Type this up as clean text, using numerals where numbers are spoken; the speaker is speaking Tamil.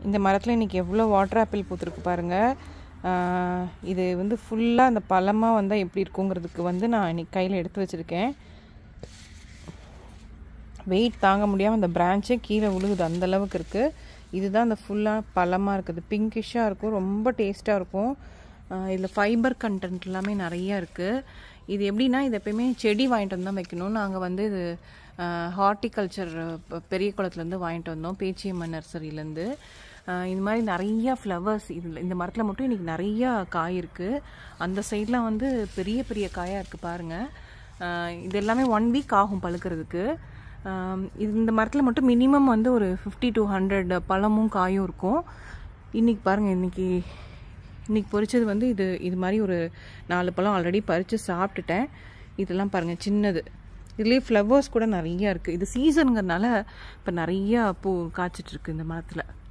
இந்த மரத்தில் இன்றைக்கி எவ்வளோ வாட்டர் ஆப்பிள் பூத்துருக்கு பாருங்கள். இது வந்து ஃபுல்லாக அந்த பழமாக வந்தால் எப்படி இருக்குங்கிறதுக்கு வந்து நான் இன்றைக்கி கையில் எடுத்து வச்சுருக்கேன். வெயிட் தாங்க முடியாமல் அந்த பிரான்ச்சே கீழே விழுகுது, அந்தளவுக்கு இருக்குது. இதுதான் அந்த ஃபுல்லாக பழமாக இருக்குது. பிங்கிஷாக இருக்கும், ரொம்ப டேஸ்ட்டாக இருக்கும். இதில் ஃபைபர் கண்டென்ட் எல்லாமே நிறையா இருக்குது. இது எப்படின்னா, இது எப்பயுமே செடி வாங்கிட்டு வந்து தான் வைக்கணும். நாங்கள் வந்து இது ஹார்டிகல்ச்சர் பெரிய குளத்துலேருந்து வாங்கிட்டு வந்தோம், பேச்சியம்மன் நர்சரியிலேருந்து. இது மாதிரி நிறையா ஃப்ளவர்ஸ் இதில் இந்த மரத்தில் மட்டும் இன்றைக்கி நிறையா காய் இருக்குது. அந்த சைட்லாம் வந்து பெரிய பெரிய காயாக இருக்குது பாருங்கள். இது எல்லாமே 1 வீக் ஆகும் பழுக்கிறதுக்கு. இந்த மரத்தில் மட்டும் மினிமம் வந்து ஒரு 50 to 100 பழமும் காயும் இருக்கும். இன்றைக்கி பாருங்கள், இன்றைக்கி பொரிச்சது வந்து இது மாதிரி ஒரு 4 பழம் ஆல்ரெடி பறித்து சாப்பிட்டுட்டேன். இதெல்லாம் பாருங்கள் சின்னது. இதுலேயே ஃப்ளவர்ஸ் கூட நிறையா இருக்குது. இது சீசனுங்கிறதுனால இப்போ நிறையா பூ காய்ச்சிட்ருக்கு இந்த மரத்தில்.